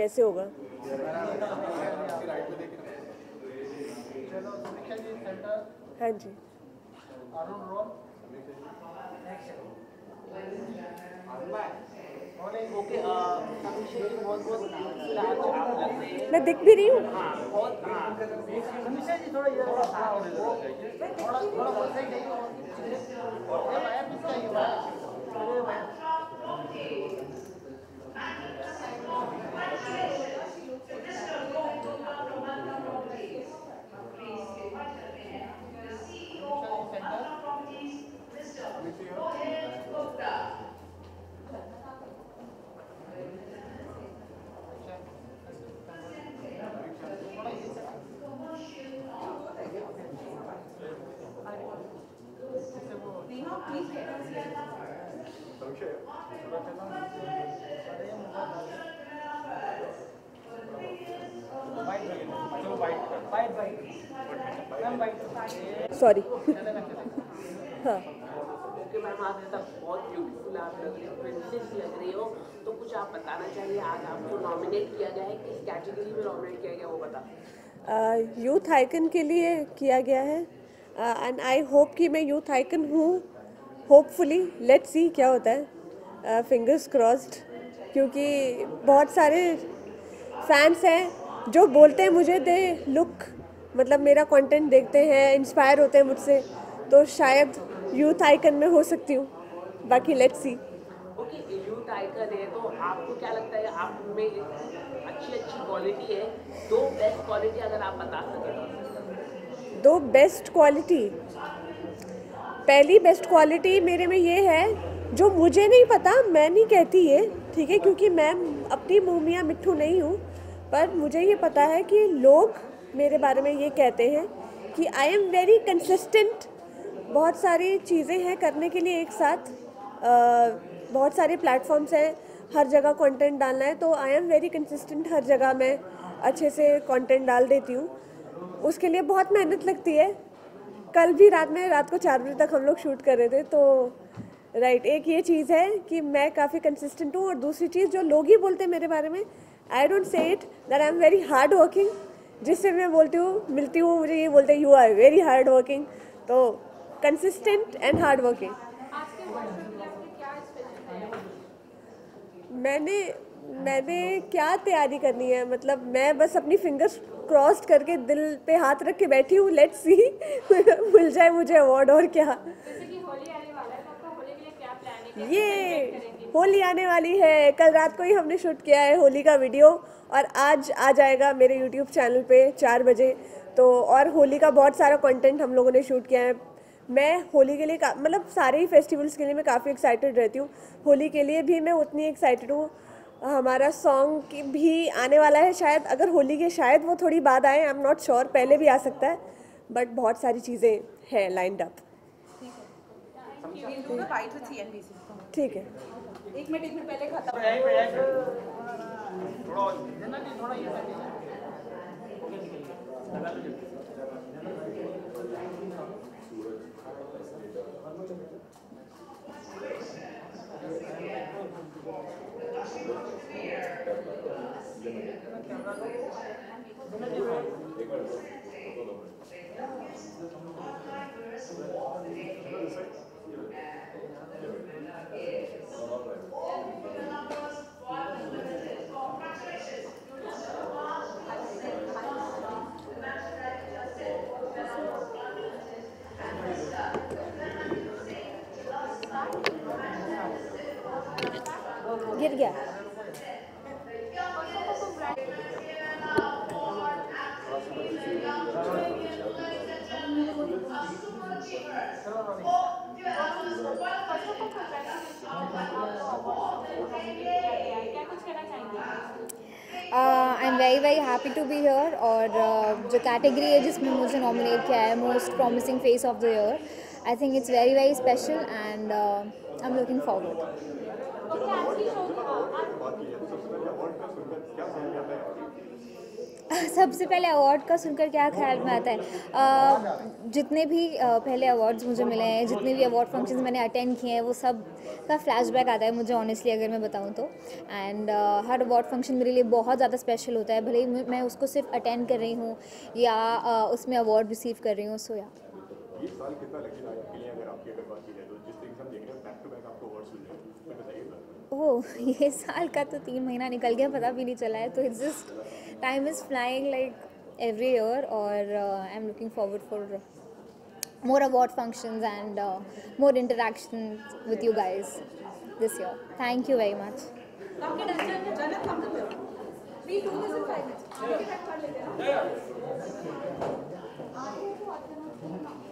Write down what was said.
कैसे होगा। हाँ जी। ओके, समीक्षा जी बहुत बहुत ब्यूटीफुल आज आप लग रहे हैं। मैं दिख भी रही हूँ। हाँ बहुत, हाँ समीक्षा जी थोड़ा इधर सॉरी। हाँ। ओके मैम, आज तक बहुत ब्यूटीफुल आप लग रही हो, प्रिंसेस लग रही हो, तो कुछ आप बताना चाहिए आज आपको नॉमिनेट किया गया है, किस कैटेगरी में नॉमिनेट किया गया वो बता। यूथ आइकन के लिए किया गया है एंड आई होप कि मैं यूथ आइकन हूँ, होपफुली। लेट्स सी क्या होता है, फिंगर्स क्रॉस्ड, क्योंकि बहुत सारे फैंस हैं जो बोलते हैं मुझे दे लुक, मतलब मेरा कंटेंट देखते हैं, इंस्पायर होते हैं मुझसे, तो शायद यूथ आइकन में हो सकती हूँ, बाकी let's see. Okay, youth icon है तो आपको क्या लगता है आप में अच्छी क्वालिटी है, दो बेस्ट क्वालिटी अगर आप बता सकें। दो बेस्ट क्वालिटी, पहली बेस्ट क्वालिटी मेरे में ये है जो मुझे नहीं पता, मैं नहीं कहती ये, ठीक है, क्योंकि मैं अपनी मुँह मियाँ मिट्ठू नहीं हूँ, पर मुझे ये पता है कि लोग मेरे बारे में ये कहते हैं कि आई एम वेरी कंसिस्टेंट। बहुत सारी चीज़ें हैं करने के लिए एक साथ, बहुत सारे प्लेटफॉर्म्स हैं, हर जगह कंटेंट डालना है, तो आई एम वेरी कंसिस्टेंट, हर जगह मैं अच्छे से कंटेंट डाल देती हूँ। उसके लिए बहुत मेहनत लगती है। कल भी रात को 4 बजे तक हम लोग शूट कर रहे थे, तो राइट, एक ये चीज़ है कि मैं काफ़ी कंसिस्टेंट हूँ, और दूसरी चीज़ जो लोग ही बोलते हैं मेरे बारे में, I don't say it that I am very hard working, जिससे मैं बोलती हूँ, मिलती हूँ, मुझे ये बोलते हैं you are very hard working, तो कंसिस्टेंट एंड हार्ड वर्किंग। मैंने क्या तैयारी करनी है, मतलब मैं बस अपनी फिंगर्स क्रॉस्ड करके दिल पे हाथ रख के बैठी हूँ, लेट्स सी मिल जाए मुझे अवार्ड और क्या। जैसे कि होली आने वाला है, तो आपका होली के लिए क्या प्लान है, कैसे ये सेलिब्रेट करेंगे? होली आने वाली है, कल रात को ही हमने शूट किया है होली का वीडियो, और आज आ जाएगा मेरे यूट्यूब चैनल पे 4 बजे। तो और होली का बहुत सारा कंटेंट हम लोगों ने शूट किया है। मैं होली के लिए मतलब सारे ही फेस्टिवल्स के लिए मैं काफ़ी एक्साइटेड रहती हूँ, होली के लिए भी मैं उतनी एक्साइटेड हूँ। हमारा सॉन्ग भी आने वाला है शायद, अगर होली के शायद वो थोड़ी बाद आए, आई एम नॉट श्योर, पहले भी आ सकता है, बट बहुत सारी चीज़ें हैं लाइंड अप। ठीक है। एक मिनट पहले खत्म। गिर गया। क्या कुछ कहना चाहेंगे? I am very happy to be here, और जो कैटेगरी है जिसमें मुझे नॉमिनेट किया है, most promising face of the year, I think it's very special, and I am looking forward. सबसे पहले अवार्ड का सुनकर क्या ख्याल में आता है, जितने भी पहले अवार्ड्स मुझे मिले हैं, जितने भी अवार्ड फंक्शंस मैंने अटेंड किए हैं, वो सब का फ्लैशबैक आता है मुझे ऑनेस्टली अगर मैं बताऊं तो। एंड हर अवार्ड फंक्शन मेरे लिए बहुत ज़्यादा स्पेशल होता है, भले ही मैं उसको सिर्फ अटेंड कर रही हूँ या उसमें अवार्ड रिसीव कर रही हूँ। सो या ये साल कितना लकी रहा आपके लिए? अगर आपकी अगर बात की जाए तो जिस तरीके से हम देख रहे हैं बैक टू बैक आपको अवार्ड्स मिल रहे हैं, तो बताइए सर। ओह, ये साल का तो 3 महीना निकल गया, पता भी नहीं चला है। तो it's just time is flying like every year, और I am looking forward for more award functions and more interaction with you guys this year. Thank you very much. We do this in 5 minutes.